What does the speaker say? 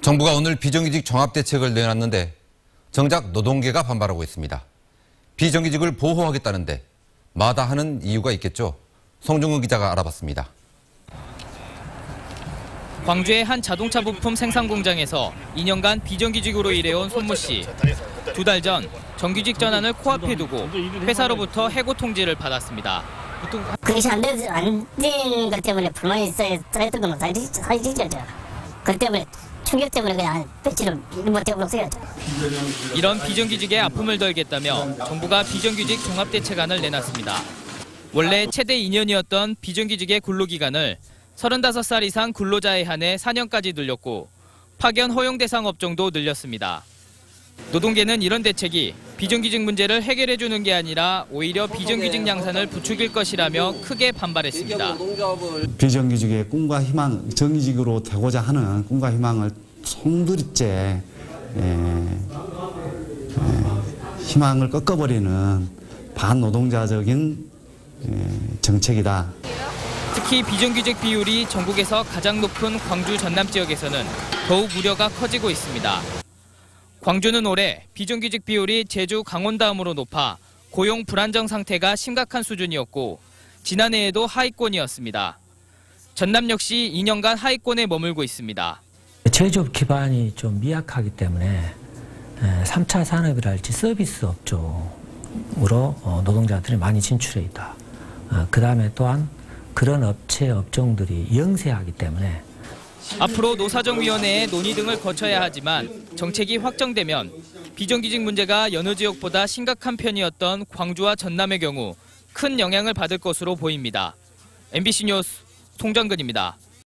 정부가 오늘 비정규직 종합대책을 내놨는데 정작 노동계가 반발하고 있습니다. 비정규직을 보호하겠다는데 마다하는 이유가 있겠죠. 송중근 기자가 알아봤습니다. 광주의 한 자동차 부품 생산 공장에서 2년간 비정규직으로 일해온 손모 씨. 2달 전 정규직 전환을 코앞에 두고 회사로부터 해고 통지를 받았습니다. 그것이 안 된 것 때문에 불만이 쌓였던 건 사실이죠. 그 때문에 충격 때문에 그냥 며칠을 못하고 있어요. 이런 비정규직의 아픔을 덜겠다며 정부가 비정규직 종합대책안을 내놨습니다. 원래 최대 2년이었던 비정규직의 근로기간을 35살 이상 근로자에 한해 4년까지 늘렸고 파견 허용 대상 업종도 늘렸습니다. 노동계는 이런 대책이 비정규직 문제를 해결해주는 게 아니라 오히려 비정규직 양산을 부추길 것이라며 크게 반발했습니다. 비정규직의 꿈과 희망, 정규직으로 되고자 하는 꿈과 희망을 송두리째 희망을 꺾어버리는 반노동자적인 정책이다. 특히 비정규직 비율이 전국에서 가장 높은 광주 전남 지역에서는 더욱 우려가 커지고 있습니다. 광주는 올해 비정규직 비율이 제주, 강원 다음으로 높아 고용 불안정 상태가 심각한 수준이었고 지난해에도 하위권이었습니다. 전남 역시 2년간 하위권에 머물고 있습니다. 제조업 기반이 좀 미약하기 때문에 3차 산업이랄지 서비스 업종으로 노동자들이 많이 진출해 있다. 그다음에 또한 그런 업종들이 영세하기 때문에 앞으로 노사정위원회의 논의 등을 거쳐야 하지만 정책이 확정되면 비정규직 문제가 여느 지역보다 심각한 편이었던 광주와 전남의 경우 큰 영향을 받을 것으로 보입니다. MBC 뉴스 송정근입니다.